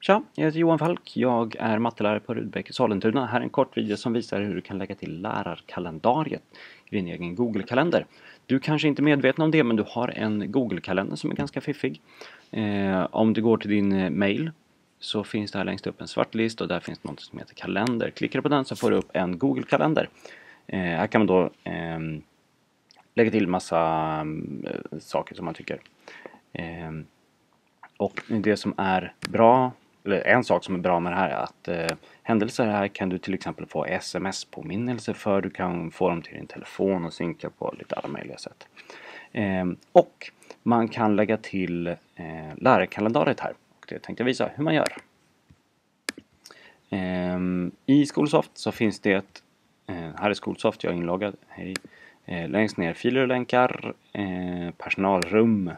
Tja, jag heter Johan Falk. Jag är mattelärare på Rudbeck i Sollentuna. Här är en kort video som visar hur du kan lägga till lärarkalendariet i din egen Google-kalender. Du kanske inte är medveten om det, men du har en Google-kalender som är ganska fiffig. Om du går till din mail så finns det här längst upp en svart list och där finns något som heter kalender. Klickar du på den så får du upp en Google-kalender. Här kan man då lägga till massa saker som man tycker. Och det som är bra, eller en sak som är bra med det här är att händelser här kan du till exempel få sms-påminnelser för. Du kan få dem till din telefon och synka på lite alla möjliga sätt. Och man kan lägga till lärarkalendariet här. Och det tänkte jag visa hur man gör. I Skolsoft så finns det här är Skolsoft, jag är inloggad. Hej. Längst ner filer och länkar, personalrum.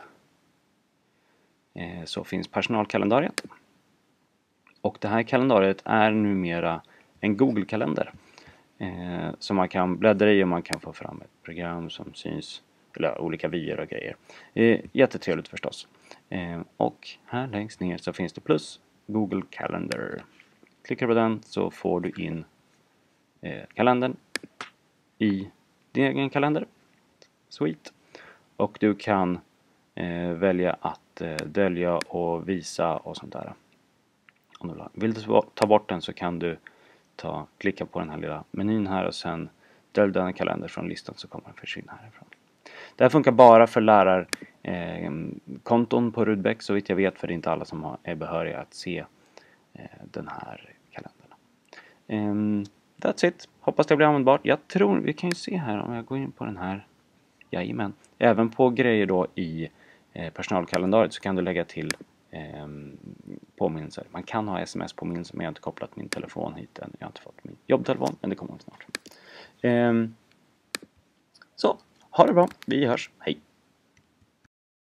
Så finns personalkalendariet. Och det här kalendariet är numera en Google-kalender. Som man kan bläddra i och man kan få fram ett program som syns, eller olika vyer och grejer. Jättetrevligt förstås. Och här längst ner så finns det plus Google Calendar. Klickar på den så får du in kalendern i din egen kalender. Sweet. Och du kan välja att dölja och visa och sånt där. Om du vill ta bort den så kan du klicka på den här lilla menyn här och sen dölja den kalender från listan så kommer den försvinna härifrån. Det här funkar bara för lärarkonton på Rudbeck så vitt jag vet, för det är inte alla som är behöriga att se den här kalendern. That's it. Hoppas det blir användbart. Jag tror, vi kan ju se här om jag går in på den här. Jajamän. Även på grejer då i personalkalendariet så kan du lägga till påminnelser. Man kan ha sms-påminnelser, men jag har inte kopplat min telefon hit än. Jag har inte fått min jobbtelefon, men det kommer snart. Så, ha det bra. Vi hörs. Hej!